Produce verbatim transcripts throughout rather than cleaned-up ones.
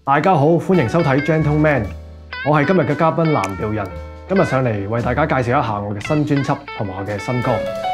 大家好，歡迎收睇 Gentleman， 我係今日嘅嘉賓藍調人，今日上嚟為大家介紹一下我嘅新專輯同埋我嘅新歌。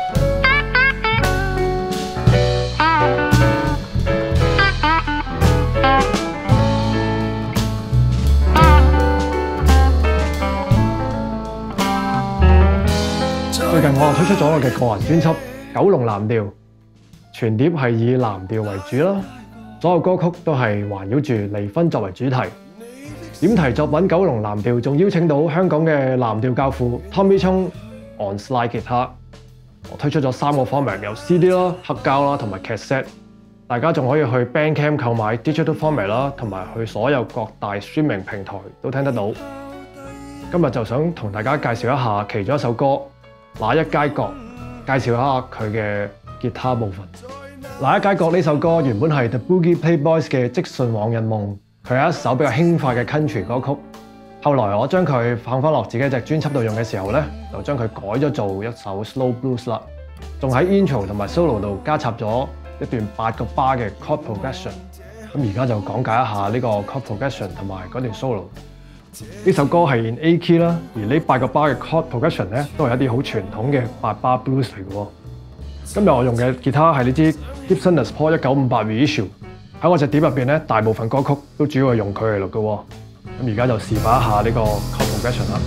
最近我又推出咗我嘅個人專輯《九龍藍調》，全碟係以藍調為主啦。所有歌曲都係環繞住離婚作為主題。點題作品《九龍藍調》仲邀請到香港嘅藍調教父 Tommy Chung on slide 吉他。我推出咗三個 format， 有 C D 啦、黑膠啦同埋 cassette。大家仲可以去 Bandcamp 購買 digital format 啦，同埋去所有各大 streaming 平台都聽得到。今日就想同大家介紹一下其中一首歌《那一街角》，介紹一下佢嘅吉他部分。那一街角呢首歌原本係 The Boogie Playboys 嘅《即信往日夢》，佢係一首比較輕快嘅 country 歌曲。後來我將佢放翻落自己隻專輯度用嘅時候咧，就將佢改咗做一首 slow blues 啦，仲喺 intro 同埋 solo 度加插咗一段八個 bar 嘅 chord progression。咁而家就講解一下呢個 chord progression 同埋嗰段 solo。呢首歌係 in A key 啦，而呢八個 bar 嘅 chord progression 咧都係一啲好傳統嘅八 bar blues 嚟嘅喎。今日我用嘅吉他係呢支 Gibson Les Paul 一九五八 Reissue， 喺我隻碟入邊咧，大部分歌曲都主要係用佢嚟錄嘅喎。咁而家就示範一下呢個 chord progression 啦。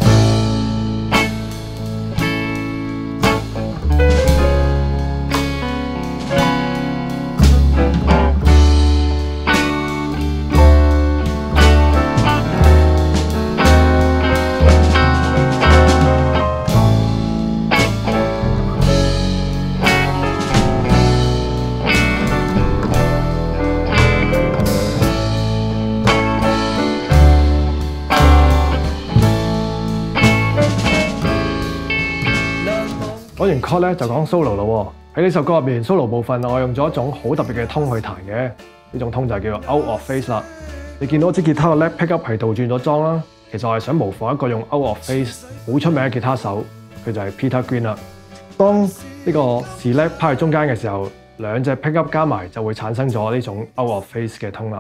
講完 chord 咧就講 solo 咯喎。喺呢首歌入邊 solo 部分，我用咗一種好特別嘅通去彈嘅，呢種通就叫做 out of phase 啦。你見到支吉他嘅 lap pickup 係倒轉咗裝啦，其實我係想模仿一個用 out of phase 好出名嘅吉他手，佢就係 Peter Green 啦。當呢個 slap 拋喺中間嘅時候，兩隻 pickup 加埋就會產生咗呢種 out of phase 嘅通啦。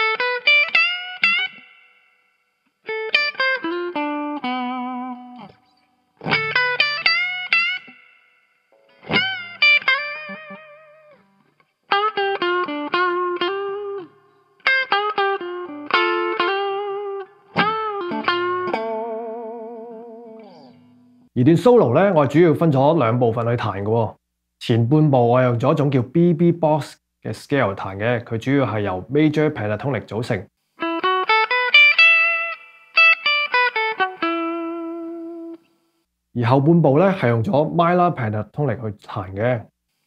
而段 solo 咧，我係主要分咗兩部分去彈嘅喎。前半部我用咗一種叫 B B box 嘅 scale 彈嘅，佢主要係由 major pentatonic 組成。而後半部咧係用咗 minor pentatonic 去彈嘅。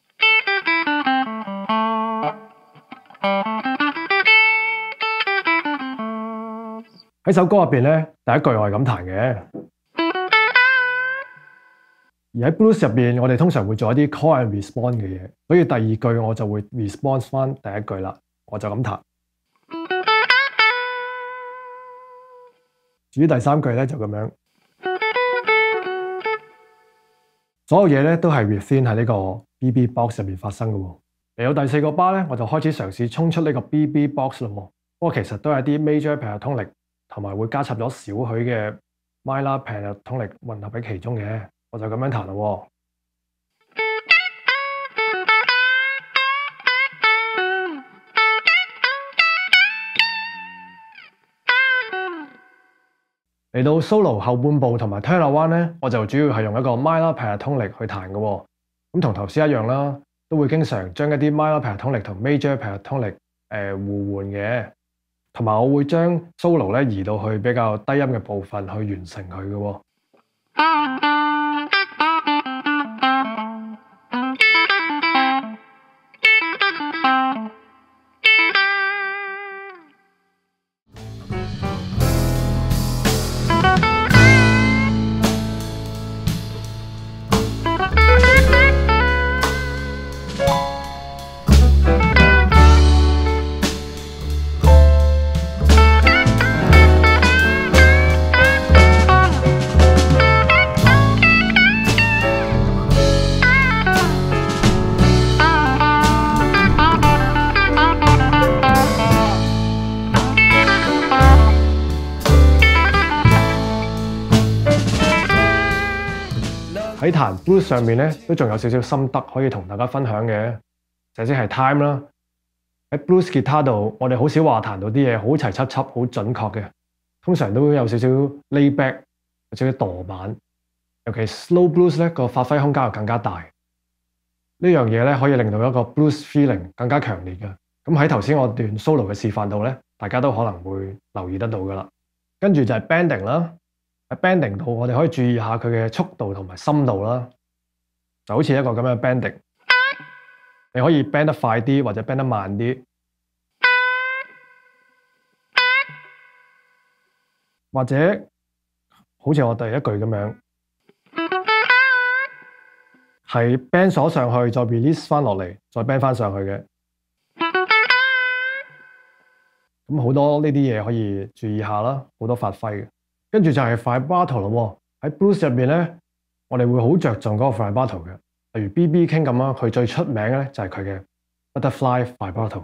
喺首歌入邊咧，第一句我係咁彈嘅。而喺 blues 入邊，我哋通常會做一啲 call and respond 嘅嘢，所以第二句我就會 respond 翻第一句啦，我就咁彈。至於第三句咧就咁樣，所有嘢咧都係 within 喺呢個 B B box 入邊發生嘅喎。嚟到第四個 bar 咧，我就開始嘗試衝出呢個 B B box 啦喎。不過其實都係啲 major pentatonic 同埋會加插咗少許嘅 minor pentatonic 混合喺其中嘅。我就咁樣彈咯喎。嚟到 solo 後半部同埋 turnaround 咧，我就主要係用一個 minor pentatonic 去彈嘅喎。咁同頭先一樣啦，都會經常將一啲 minor pentatonic 同 major pentatonic 誒互換嘅，同埋我會將 solo 咧移到去比較低音嘅部分去完成佢嘅喎。 喺彈 blues 上面咧，都仲有少少心得可以同大家分享嘅。首先係 time 啦，喺 blues 吉他度，我哋好少話彈到啲嘢好齊輯輯、好準確嘅，通常都有少少 lay back， 有少少墮板。尤其 slow blues 咧，個發揮空間又更加大。呢樣嘢咧可以令到一個 blues feeling 更加強烈嘅。咁喺頭先我段 solo 嘅示範度咧，大家都可能會留意得到噶啦。跟住就係 bending 啦。喺 bending 度，我哋可以注意下佢嘅速度同埋深度啦，就好似一個咁樣嘅 bending， 你可以 bend 得快啲或者 bend 得慢啲，或者好似我第一句咁樣，係 bend 鎖上去，再 release 翻落嚟，再 bend 翻上去嘅。咁好多呢啲嘢可以注意下啦，好多發揮嘅。跟住就係 vibrato 咯喎，喺 blues 入邊咧，我哋會好着重嗰個 vibrato 嘅，例如 B B King 咁啦，佢最出名嘅咧就係佢嘅 butterfly vibrato。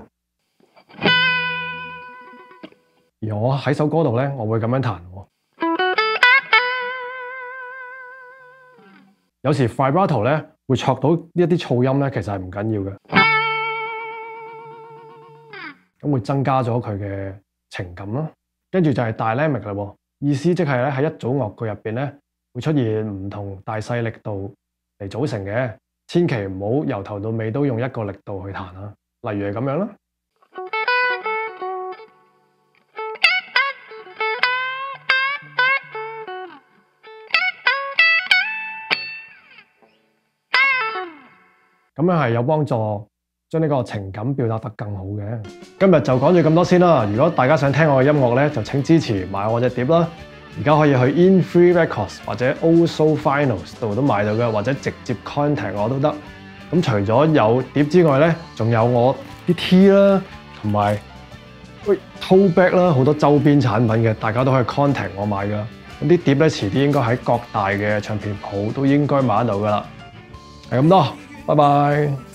而我喺首歌度咧，我會咁樣彈喎。有時 vibrato 咧會戳到一啲噪音咧，其實係唔緊要嘅，咁會增加咗佢嘅情感啦。跟住就係 dynamic 啦喎。意思即係咧喺一組樂句入邊咧，會出現唔同大細力度嚟組成嘅，千祈唔好由頭到尾都用一個力度去彈啊。例如係咁樣啦，咁樣係有幫助將呢個情感表達得更好嘅。今日就講住咁多先啦。如果大家想聽我嘅音樂咧，就請支持買我隻碟啦。而家可以去 In Free Records 或者 Old Soul Vinyls 度都買到嘅，或者直接 contact 我都得。咁除咗有碟之外咧，仲有我啲 T 啦，同埋喂 tote bag 啦，好多周邊產品嘅，大家都可以 contact 我買噶。咁啲碟咧，遲啲應該喺各大嘅唱片鋪都應該買得到噶啦。係咁多，拜拜。